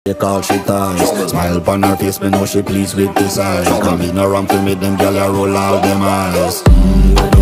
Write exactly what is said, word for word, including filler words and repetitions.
Take all she ties. Smile upon her face, me know she pleased with this eye. Come in around to meet them, girl, I roll out them eyes. Mm,